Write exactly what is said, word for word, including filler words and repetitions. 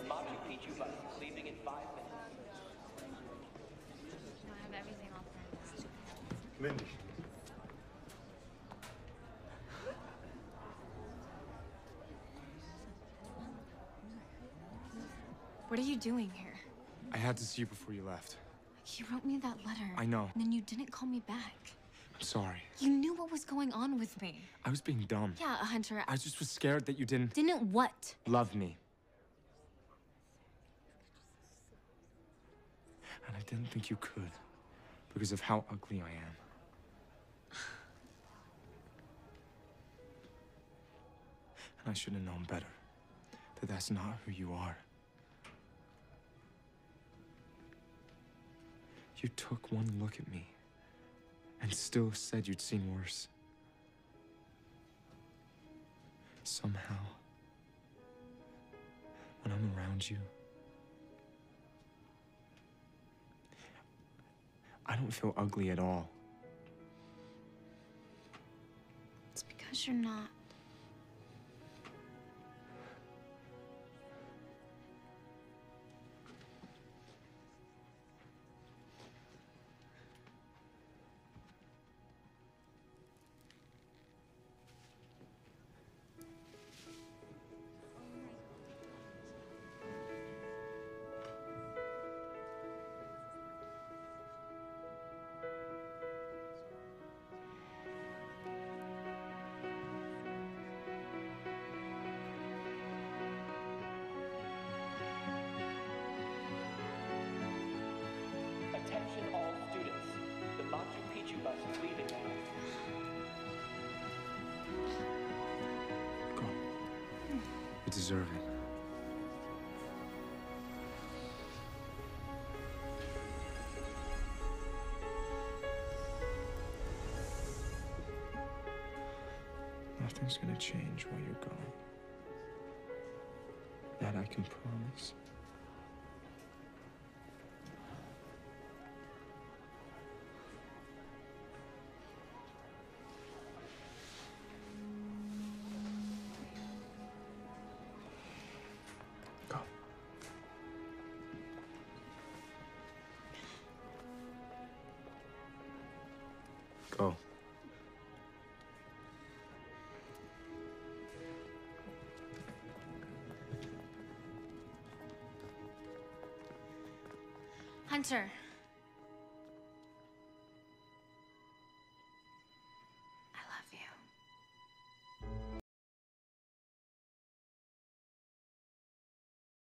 Machu Picchu bus is leaving in five minutes. I have everything all planned out. Lindy. What are you doing here? I had to see you before you left. You wrote me that letter. I know. And then you didn't call me back. I'm sorry. You knew what was going on with me. I was being dumb. Yeah, Hunter. I just was scared that you didn't... Didn't what? love me. And I didn't think you could, because of how ugly I am. And I should have known better, that that's not who you are. You took one look at me, and still said you'd seen worse. Somehow, when I'm around you, I don't feel ugly at all. It's because you're not. Attention all students. The Machu Picchu bus is leaving now. Go. You deserve it. Nothing's gonna change while you're gone. That I can promise. Go. Go. Hunter.